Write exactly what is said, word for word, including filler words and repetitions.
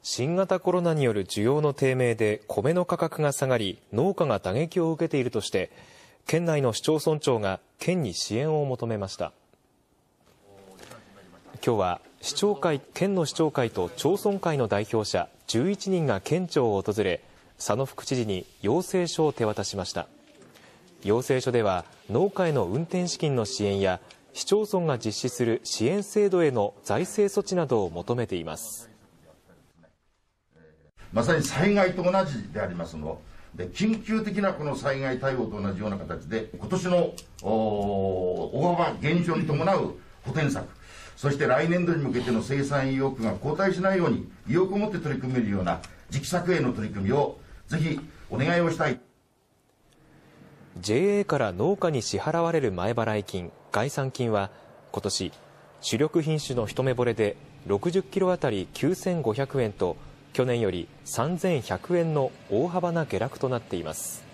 新型コロナによる需要の低迷で米の価格が下がり、農家が打撃を受けているとして、県内の市町村長が県に支援を求めました。今日は市長会、県の市長会と町村会の代表者じゅういちにんが県庁を訪れ、佐野副知事に要請書を手渡しました。要請書では農家への運転資金の支援や市町村が実施する支援制度への財政措置などを求めています。 まさに災害と同じでありますので、緊急的なこの災害対応と同じような形で、今年の大幅減少に伴う補填策、そして来年度に向けての生産意欲が後退しないように、意欲を持って取り組めるような次期策への取り組みをぜひお願いをしたい。 ジェーエー から農家に支払われる前払い金、概算金は今年、主力品種の一目惚れでろくじゅっキロあたりきゅうせんごひゃくえんと、去年よりさんぜんひゃくえんの大幅な下落となっています。